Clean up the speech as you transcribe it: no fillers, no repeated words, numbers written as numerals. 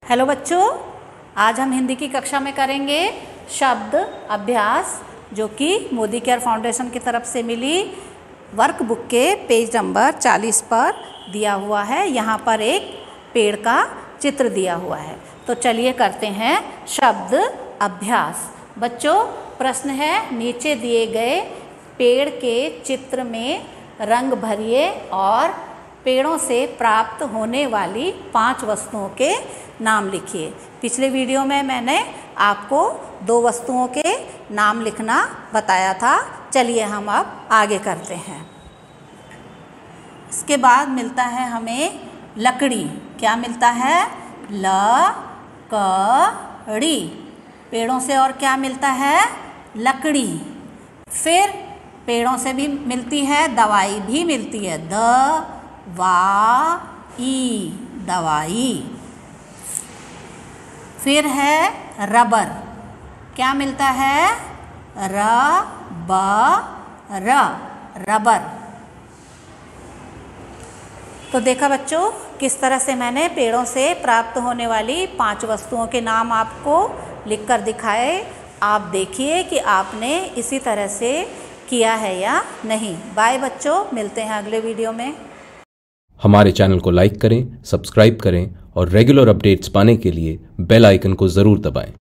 Hello बच्चों, आज हम हिंदी की कक्षा में करेंगे शब्द अभ्यास, जो कि मोदी केयर फाउंडेशन की तरफ से मिली वर्कबुक के पेज नंबर 40 पर दिया हुआ है। यहाँ पर एक पेड़ का चित्र दिया हुआ है, तो चलिए करते हैं शब्द अभ्यास। बच्चों, प्रश्न है, नीचे दिए गए पेड़ के चित्र में रंग भरिए और पेड़ों से प्राप्त होने वाली 5 वस्तुओं के नाम लिखिए। पिछले वीडियो में मैंने आपको 2 वस्तुओं के नाम लिखना बताया था। चलिए हम अब आगे करते हैं। इसके बाद मिलता है हमें लकड़ी। क्या मिलता है? लकड़ी। पेड़ों से और क्या मिलता है? लकड़ी। फिर पेड़ों से भी मिलती है दवाई, भी मिलती है, दवाई। फिर है रबर। क्या मिलता है? रबर। तो देखा बच्चों, किस तरह से मैंने पेड़ों से प्राप्त होने वाली 5 वस्तुओं के नाम आपको लिखकर दिखाए। आप देखिए कि आपने इसी तरह से किया है या नहीं। बाय बच्चों, मिलते हैं अगले वीडियो में। हमारे चैनल को लाइक करें, सब्सक्राइब करें और रेगुलर अपडेट्स पाने के लिए बेल आइकन को ज़रूर दबाएं।